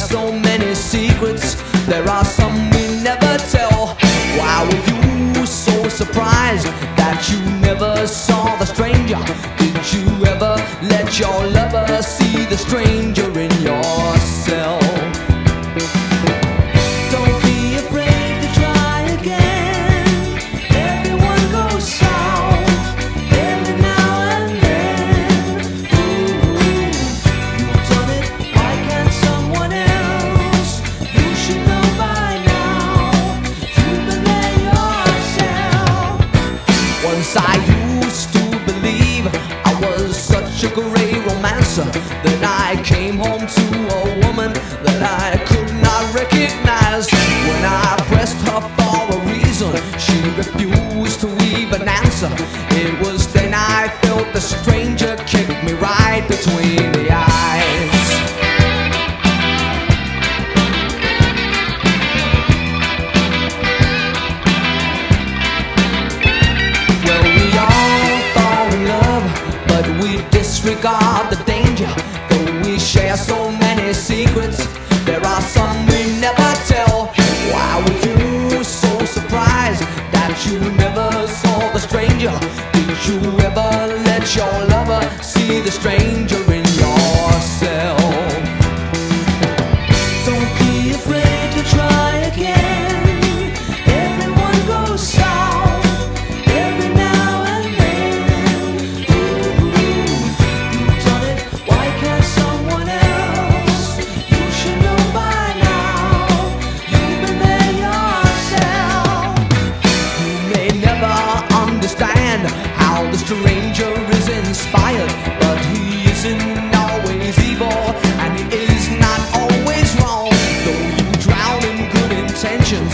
so many secrets. There are some we never tell. Why were you so surprised that you never saw the stranger? Did you ever let your lover see the stranger in yourself? Don't be afraid to try again. Everyone goes south every now and then. Ooh, you've done it, why can't someone else? You should know by now. You've been there yourself. Once I used to believe I was such a great romancer that I came home to a woman that I could not recognize. When I pressed her for a reason, she refused to even answer. It was then I felt the stranger kick me right between the eyes. Well, we all fall in love, but we disregard the danger. Though we share so many secrets, there are some we never tell. Why were you so surprised that you never saw the stranger? Did you ever let your lover see the stranger in yourself? Don't be afraid to try again. Everyone goes south every now and then. Ooh, you've done it, why can't someone else? You should know by now. You've been there yourself. You may never understand how the stranger is inspired, but he isn't always evil, and he is not always wrong. Though you drown in good intentions,